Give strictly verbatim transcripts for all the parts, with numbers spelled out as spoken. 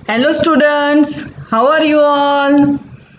Hello students, how are you all?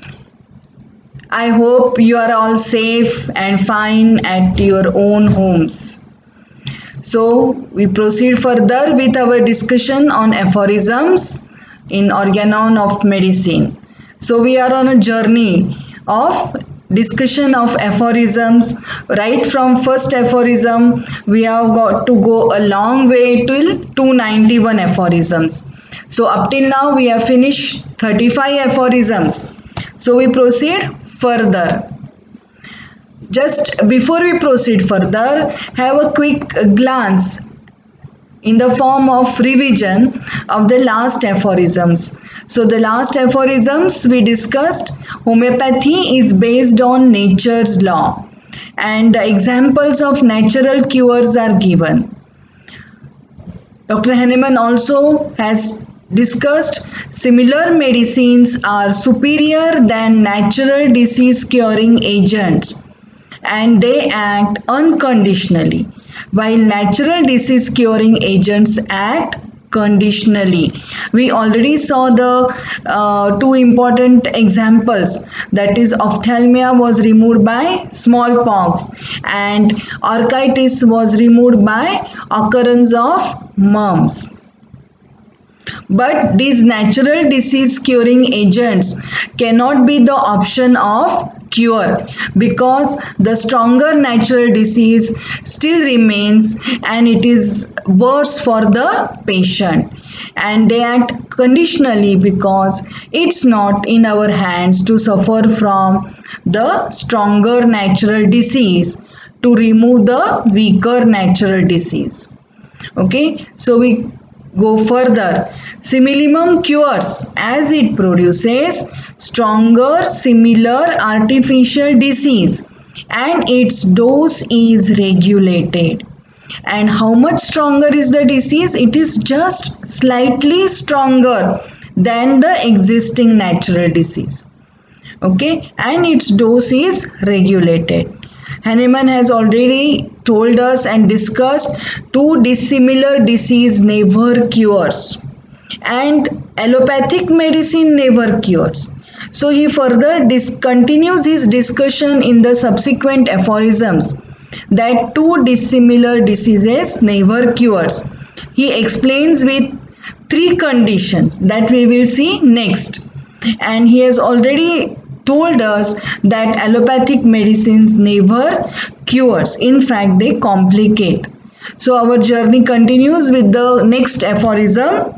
I hope you are all safe and fine at your own homes. So, we proceed further with our discussion on aphorisms in Organon of Medicine. So, we are on a journey of discussion of aphorisms. Right from first aphorism, we have got to go a long way till two hundred ninety-one aphorisms. So, up till now, we have finished thirty-five aphorisms. So, we proceed further. Just before we proceed further, have a quick glance in the form of revision of the last aphorisms. So the last aphorisms we discussed, homeopathy is based on nature's law and examples of natural cures are given. Doctor Hahnemann also has discussed similar medicines are superior than natural disease curing agents and they act unconditionally, while natural disease curing agents act conditionally. We already saw the uh, two important examples, that is ophthalmia was removed by smallpox and orchitis was removed by occurrence of mumps. But these natural disease curing agents cannot be the option of cure because the stronger natural disease still remains and it is worse for the patient, and they act conditionally because it's not in our hands to suffer from the stronger natural disease to remove the weaker natural disease. Okay, so we go further. Similimum cures as it produces stronger similar artificial disease and its dose is regulated. And how much stronger is the disease? It is just slightly stronger than the existing natural disease. Okay, and its dose is regulated. Hahnemann has already told us and discussed two dissimilar disease never cures and allopathic medicine never cures. So he further continues his discussion in the subsequent aphorisms that two dissimilar diseases never cures. He explains with three conditions that we will see next, and he has already told us that allopathic medicines never cures. In fact, they complicate. So our journey continues with the next aphorism.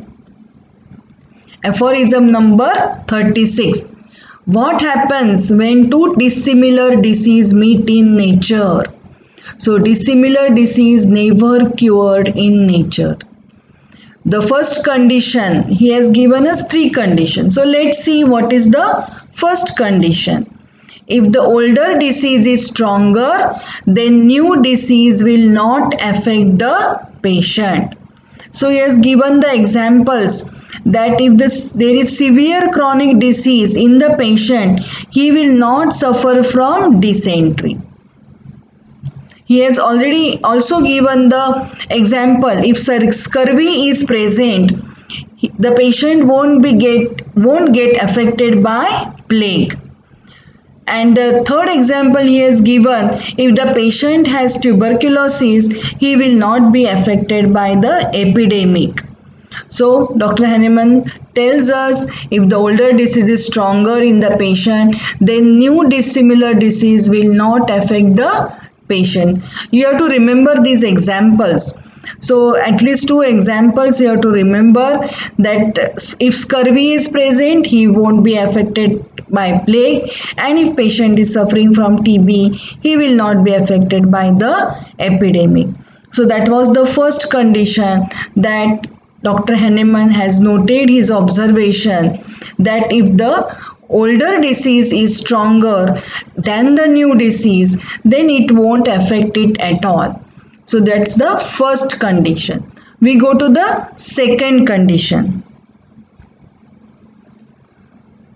Aphorism number thirty-six. What happens when two dissimilar disease meet in nature? So dissimilar disease never cured in nature. The first condition, he has given us three conditions. So let's see what is the first condition. If the older disease is stronger, then new disease will not affect the patient. So he has given the examples that if this, there is severe chronic disease in the patient, he will not suffer from dysentery. He has already also given the example, if scurvy is present, the patient won't be get won't get affected by plague. And the third example he has given, if the patient has tuberculosis, he will not be affected by the epidemic. So Doctor Hahnemann tells us if the older disease is stronger in the patient, then new dissimilar disease will not affect the patient. You have to remember these examples. So at least two examples you have to remember, that if scurvy is present, he won't be affected by plague, and if patient is suffering from T B, he will not be affected by the epidemic. So that was the first condition that Doctor Hahnemann has noted his observation, that if the older disease is stronger than the new disease, then it won't affect it at all. So that's the first condition. We go to the second condition.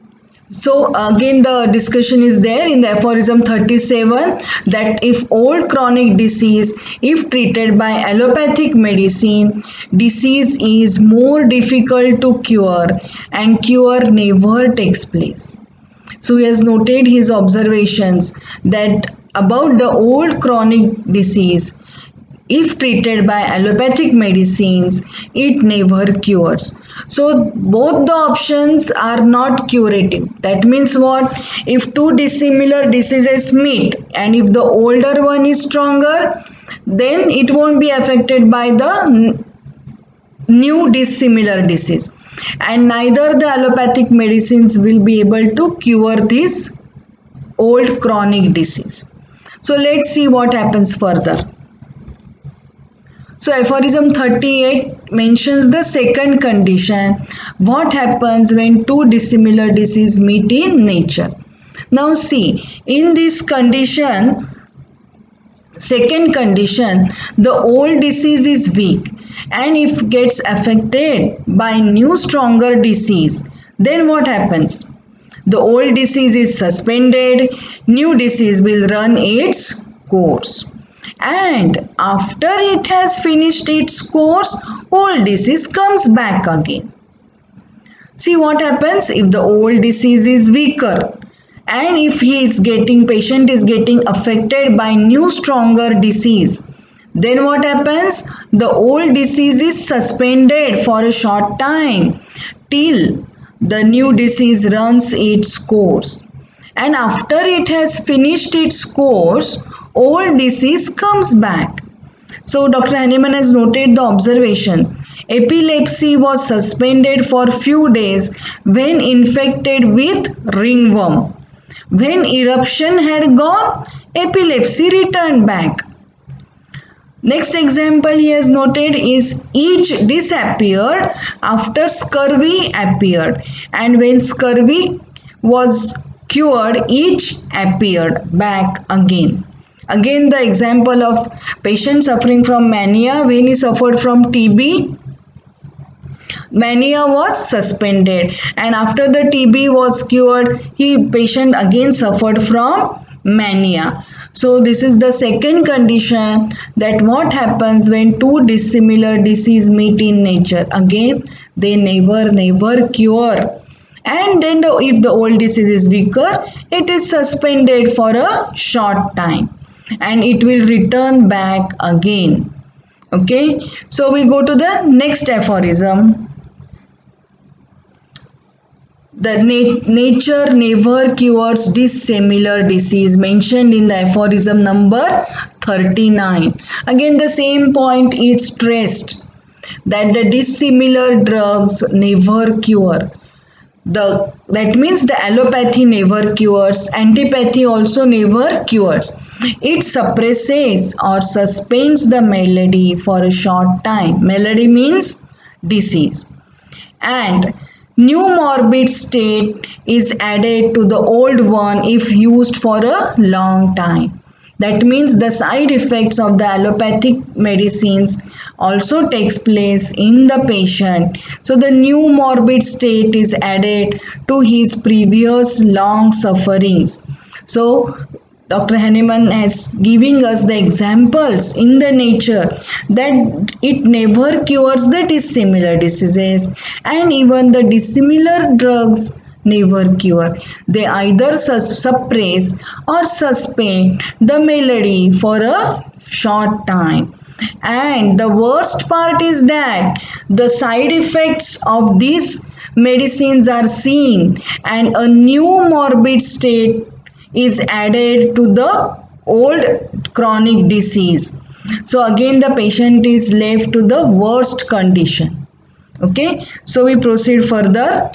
So again the discussion is there in the aphorism thirty-seven that if old chronic disease, if treated by allopathic medicine, disease is more difficult to cure and cure never takes place. So he has noted his observations that about the old chronic disease, if treated by allopathic medicines, it never cures. So both the options are not curative. That means what? If two dissimilar diseases meet and if the older one is stronger, then it won't be affected by the new dissimilar disease. And neither the allopathic medicines will be able to cure this old chronic disease. So let's see what happens further. So aphorism thirty-eight mentions the second condition. What happens when two dissimilar diseases meet in nature? Now see, in this condition, second condition, the old disease is weak and if gets affected by new stronger disease, then what happens? The old disease is suspended, new disease will run its course. And after it has finished its course, old disease comes back again. See what happens if the old disease is weaker and if he is getting, patient is getting affected by new stronger disease. Then what happens? The old disease is suspended for a short time till the new disease runs its course. And after it has finished its course, old disease comes back. So Doctor Hahnemann has noted the observation. Epilepsy was suspended for few days when infected with ringworm. When eruption had gone, epilepsy returned back. Next example he has noted is each disappeared after scurvy appeared, and when scurvy was cured, each appeared back again. Again the example of patient suffering from mania. When he suffered from T B, mania was suspended and after the T B was cured, he patient again suffered from mania. So this is the second condition, that what happens when two dissimilar disease meet in nature. Again they never never cure. And then the, if the old disease is weaker, it is suspended for a short time and it will return back again. Okay, so we go to the next aphorism. The nat nature never cures dissimilar disease, mentioned in the aphorism number thirty-nine. Again the same point is stressed, that the dissimilar drugs never cure. The, that means the allopathy never cures, antipathy also never cures. It suppresses or suspends the malady for a short time. Malady means disease. And new morbid state is added to the old one if used for a long time. That means the side effects of the allopathic medicines also takes place in the patient. So the new morbid state is added to his previous long sufferings. So Doctor Hahnemann has giving us the examples in the nature that it never cures the dissimilar diseases, and even the dissimilar drugs never cure. They either suppress or suspend the malady for a short time. And the worst part is that the side effects of these medicines are seen and a new morbid state is added to the old chronic disease. So again the patient is left to the worst condition. Okay, so we proceed further.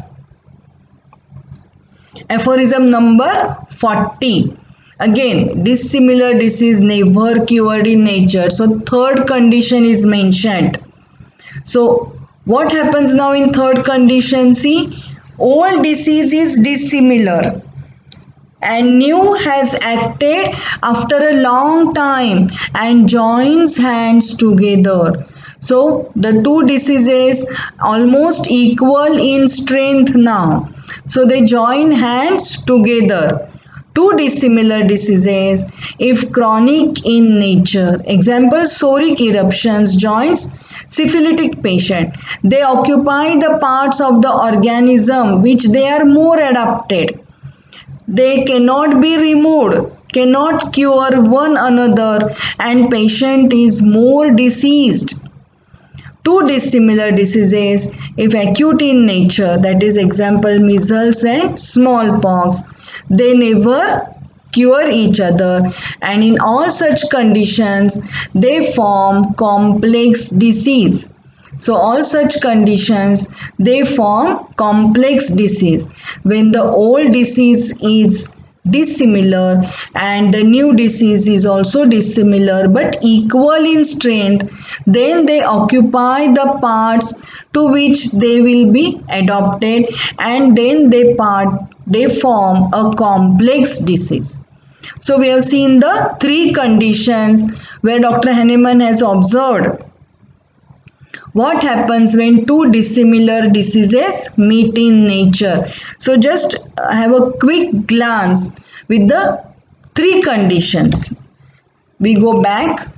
Aphorism number forty. Again, dissimilar disease never cured in nature. So third condition is mentioned. So what happens now in third condition? See, old disease is dissimilar and new has acted after a long time and joins hands together. So the two diseases almost equal in strength now. So they join hands together. Two dissimilar diseases if chronic in nature. Example, psoriatic eruptions joins syphilitic patient. They occupy the parts of the organism which they are more adapted. They cannot be removed, cannot cure one another, and patient is more diseased. Two dissimilar diseases if acute in nature, that is example measles and smallpox. They never cure each other, and in all such conditions they form complex disease. So all such conditions they form complex disease. When the old disease is dissimilar and the new disease is also dissimilar but equal in strength, then they occupy the parts to which they will be adopted, and then they part they form a complex disease. So we have seen the three conditions where Doctor Hahnemann has observed what happens when two dissimilar diseases meet in nature. So just have a quick glance with the three conditions. We go back.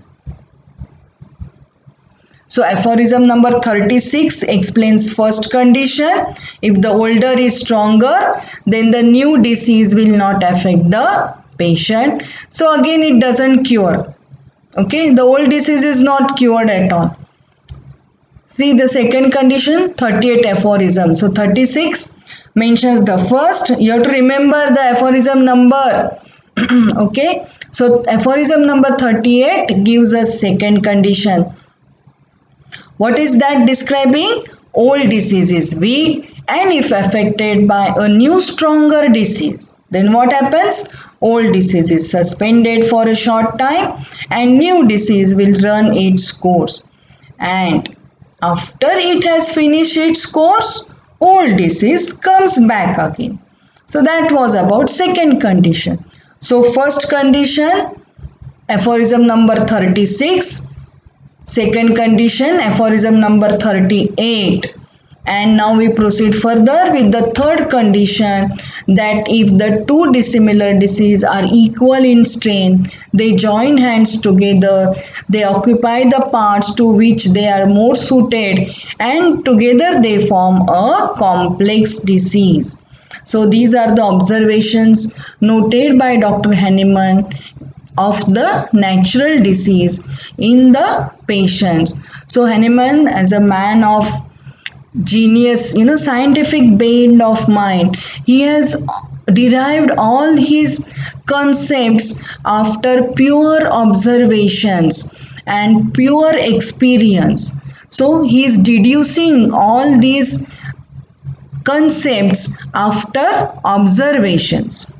So aphorism number thirty-six explains first condition. If the older is stronger, then the new disease will not affect the patient. So again it doesn't cure. Okay, the old disease is not cured at all. See the second condition, thirty-eight aphorism. So thirty-six mentions the first. You have to remember the aphorism number. Okay, so aphorism number thirty-eight gives us second condition. What is that describing? Old disease is weak, and if affected by a new stronger disease, then what happens? Old disease is suspended for a short time and new disease will run its course. And after it has finished its course, old disease comes back again. So that was about second condition. So first condition, aphorism number thirty-six. Second condition, aphorism number thirty-eight. And now we proceed further with the third condition, that if the two dissimilar diseases are equal in strength, they join hands together, they occupy the parts to which they are more suited, and together they form a complex disease. So these are the observations noted by Doctor Hahnemann of the natural disease in the patients. So Hahnemann, as a man of genius, you know, scientific bent of mind, he has derived all his concepts after pure observations and pure experience. So he is deducing all these concepts after observations.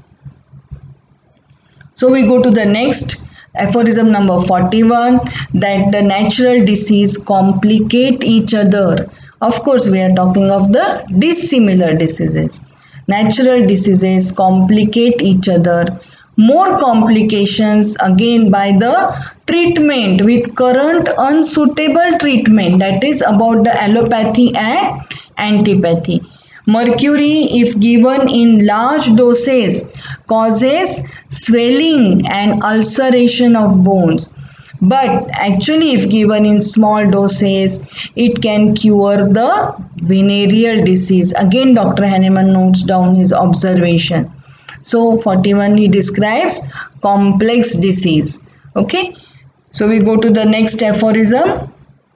So we go to the next aphorism number forty-one, that the natural disease complicate each other. Of course, we are talking of the dissimilar diseases. Natural diseases complicate each other. More complications again by the treatment with current unsuitable treatment, that is about the allopathy and antipathy. Mercury, if given in large doses, causes swelling and ulceration of bones. But actually, if given in small doses, it can cure the venereal disease. Again, Doctor Hahnemann notes down his observation. So, forty-one, he describes complex disease. Okay. So, we go to the next aphorism.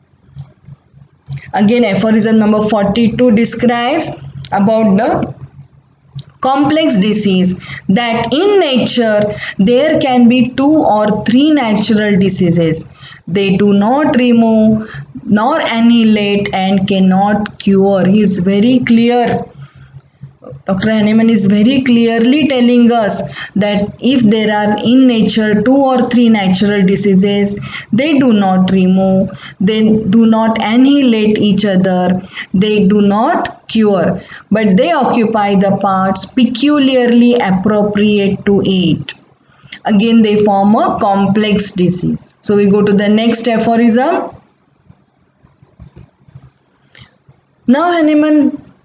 Again, aphorism number forty-two describes about the complex disease, that in nature there can be two or three natural diseases. They do not remove nor annihilate and cannot cure. He is very clear. Doctor Hahnemann is very clearly telling us that if there are in nature two or three natural diseases, they do not remove, they do not annihilate each other, they do not cure, but they occupy the parts peculiarly appropriate to it. Again, they form a complex disease. So we go to the next aphorism. Now Hahnemann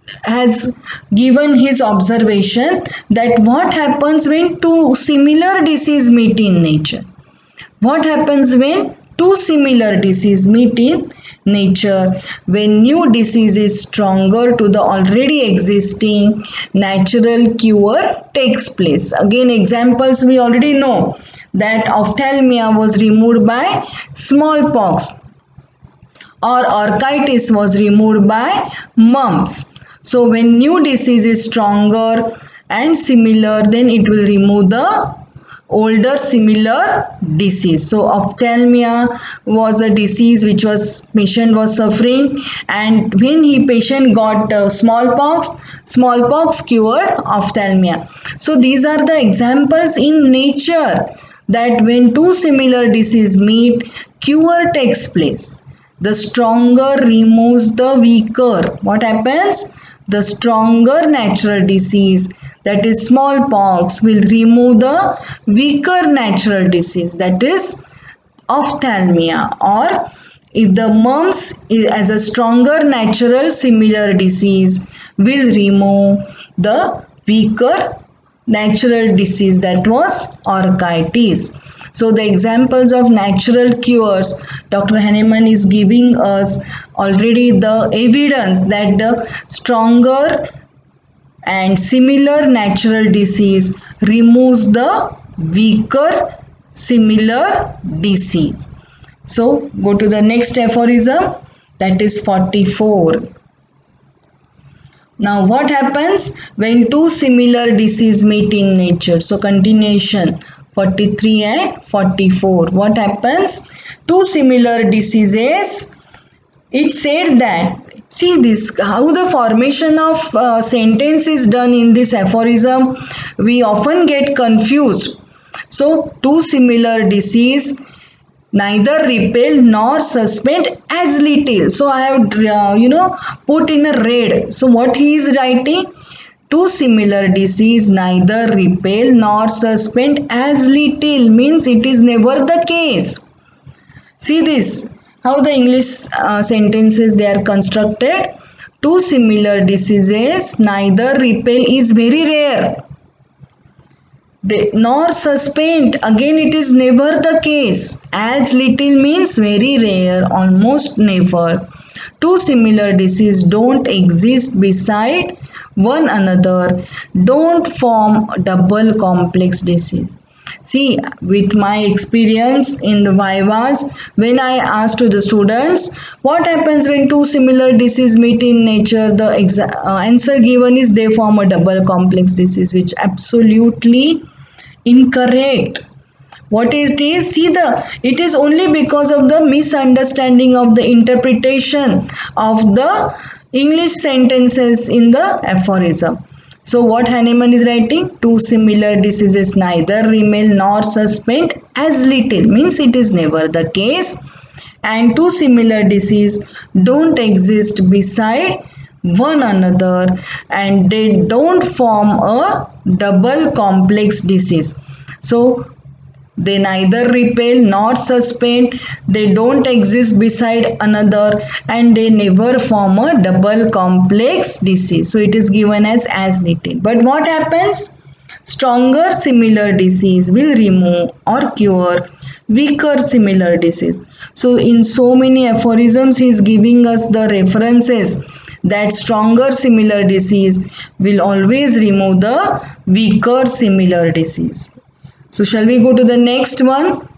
has given his observation that what happens when two similar diseases meet in nature. What happens when two similar diseases meet in nature? When new disease is stronger to the already existing, natural cure takes place. Again, examples we already know, that ophthalmia was removed by smallpox, or orchitis was removed by mumps. So when new disease is stronger and similar, then it will remove the older similar disease. So ophthalmia was a disease which was patient was suffering, and when he patient got uh, smallpox, smallpox cured ophthalmia. So these are the examples in nature that when two similar diseases meet, cure takes place. The stronger removes the weaker. What happens? The stronger natural disease, that is smallpox, will remove the weaker natural disease, that is ophthalmia. Or if the mumps as a stronger natural similar disease, will remove the weaker natural disease, that was orchitis. So the examples of natural cures, Doctor Hahnemann is giving us already the evidence that the stronger and similar natural disease removes the weaker similar disease. So go to the next aphorism, that is forty-four. Now what happens when two similar diseases meet in nature? So continuation, forty-three and forty-four. What happens? Two similar diseases. It said that, see this, how the formation of uh, sentence is done in this aphorism. We often get confused. So two similar disease neither repel nor suspend as little. So I have uh, you know put in a red. So what he is writing? Two similar disease neither repel nor suspend as little, means it is never the case. See this, how the English uh, sentences they are constructed. Two similar diseases neither repel is very rare. They, nor suspend, again it is never the case. As little means very rare, almost never. Two similar diseases don't exist beside one another, don't form double complex disease. See, with my experience in the vivas, when I asked to the students, what happens when two similar diseases meet in nature, the exa- uh, answer given is they form a double complex disease, which absolutely incorrect. What is it is? See the, it is only because of the misunderstanding of the interpretation of the English sentences in the aphorism. So what Hahnemann is writing? Two similar diseases neither remain nor suspend as little, means it is never the case. And two similar diseases don't exist beside one another, and they don't form a double complex disease. So they neither repel nor suspend, they don't exist beside another, and they never form a double complex disease. So it is given as as little. But what happens? Stronger similar disease will remove or cure weaker similar disease. So in so many aphorisms he is giving us the references that stronger similar disease will always remove the weaker similar disease. So shall we go to the next one?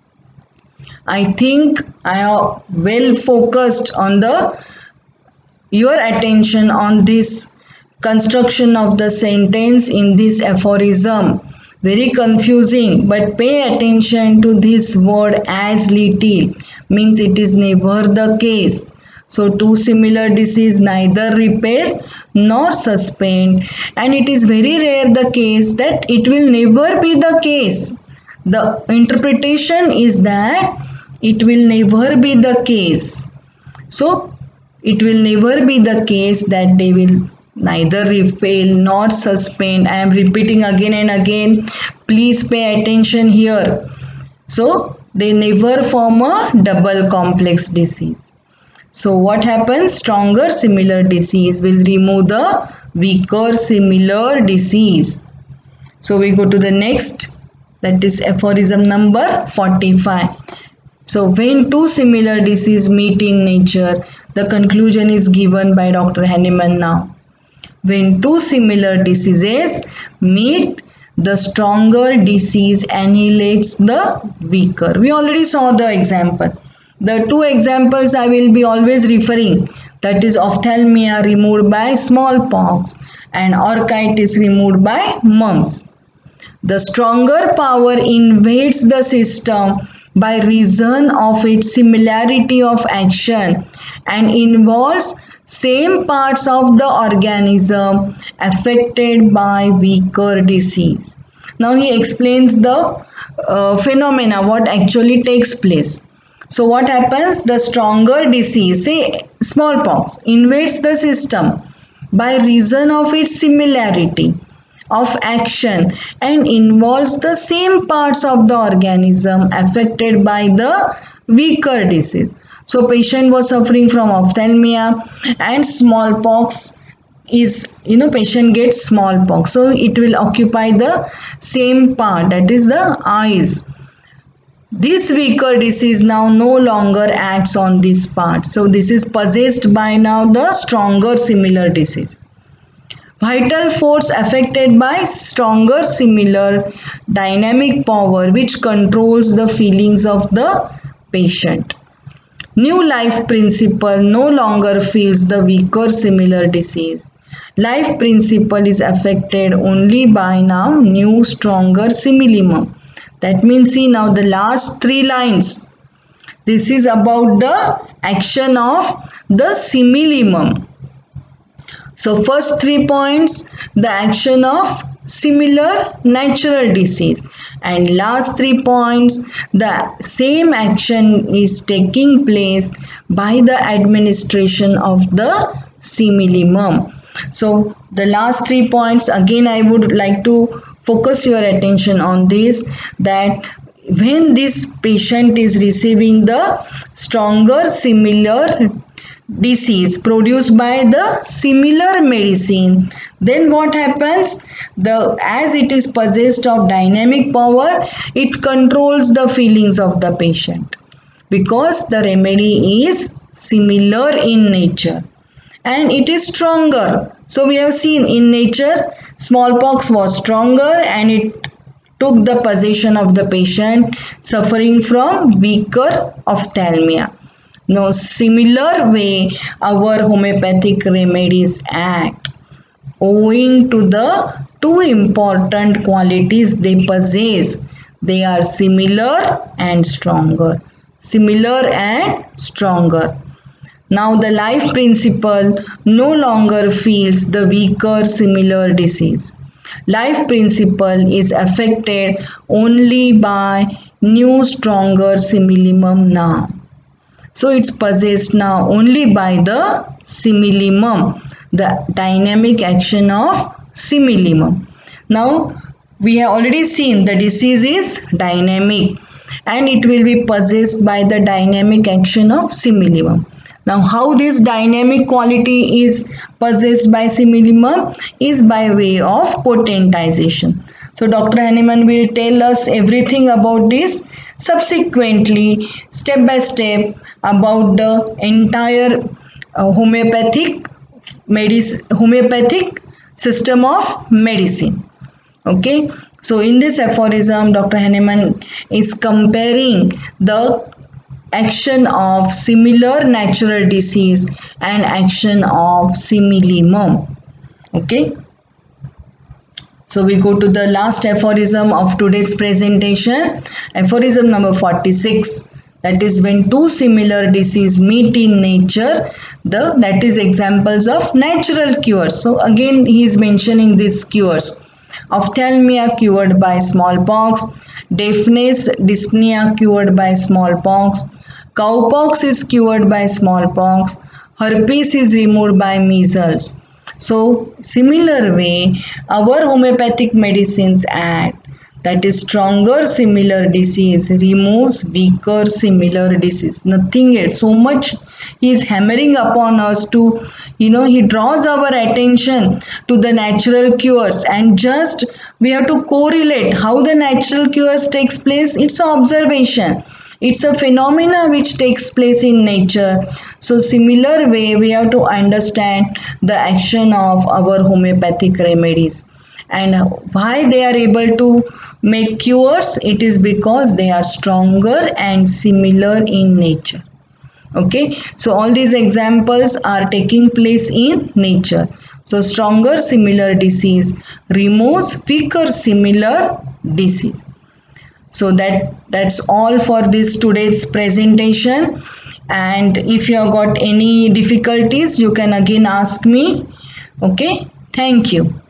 I think I have well focused on the your attention on this construction of the sentence in this aphorism. Very confusing, but pay attention to this word as little, means it is never the case. So two similar disease neither repel nor suspend, and it is very rare the case that it will never be the case. The interpretation is that it will never be the case. So it will never be the case that they will neither repel nor suspend. I am repeating again and again. Please pay attention here. So they never form a double complex disease. So what happens? Stronger similar disease will remove the weaker similar disease. So we go to the next, that is aphorism number forty-five. So when two similar diseases meet in nature, the conclusion is given by Doctor Hahnemann now. When two similar diseases meet, the stronger disease annihilates the weaker. We already saw the example. The two examples I will be always referring, that is ophthalmia removed by smallpox and orchitis removed by mumps. The stronger power invades the system by reason of its similarity of action and involves same parts of the organism affected by weaker disease. Now he explains the uh, phenomena, what actually takes place. So what happens? The stronger disease, say smallpox, invades the system by reason of its similarity of action and involves the same parts of the organism affected by the weaker disease. So patient was suffering from ophthalmia and smallpox is, you know, patient gets smallpox. So it will occupy the same part, that is the eyes. This weaker disease now no longer acts on this part. So this is possessed by now the stronger similar disease. Vital force affected by stronger similar dynamic power which controls the feelings of the patient. New life principle no longer feels the weaker similar disease. Life principle is affected only by now new stronger similimum. That means, see now the last three lines. This is about the action of the similimum. So first three points, the action of similar natural disease, and last three points, the same action is taking place by the administration of the similimum. So the last three points, again I would like to focus your attention on this, that when this patient is receiving the stronger similar disease produced by the similar medicine, then what happens? The as it is possessed of dynamic power, it controls the feelings of the patient because the remedy is similar in nature and it is stronger. So we have seen in nature smallpox was stronger and it took the possession of the patient suffering from weaker ophthalmia. Now similar way our homeopathic remedies act, owing to the two important qualities they possess. They are similar and stronger. Similar and stronger. Now the life principle no longer feels the weaker similar disease. Life principle is affected only by new stronger similimum now. So it's possessed now only by the similimum, the dynamic action of similimum. Now we have already seen the disease is dynamic and it will be possessed by the dynamic action of similimum. Now how this dynamic quality is possessed by similimum is by way of potentization. So Doctor Hahnemann will tell us everything about this subsequently, step by step, about the entire uh, homeopathic medicine, homeopathic system of medicine. Okay, so in this aphorism, Doctor Hahnemann is comparing the action of similar natural disease and action of similimum. Okay. So we go to the last aphorism of today's presentation, aphorism number forty-six. That is, when two similar diseases meet in nature, the that is examples of natural cures. So again he is mentioning these cures. Ophthalmia cured by smallpox, deafness, dyspnea cured by smallpox, cowpox is cured by smallpox, herpes is removed by measles. So similar way our homeopathic medicines act, that is stronger similar disease removes weaker similar disease. Nothing else. So much he is hammering upon us to, you know, he draws our attention to the natural cures, and just we have to correlate how the natural cures takes place. It's an observation. It's a phenomena which takes place in nature. So similar way we have to understand the action of our homeopathic remedies and why they are able to make cures. It is because they are stronger and similar in nature. Okay, so all these examples are taking place in nature. So stronger similar disease removes weaker similar disease. So that that's all for this today's presentation, and if you have got any difficulties you can again ask me. Okay, thank you.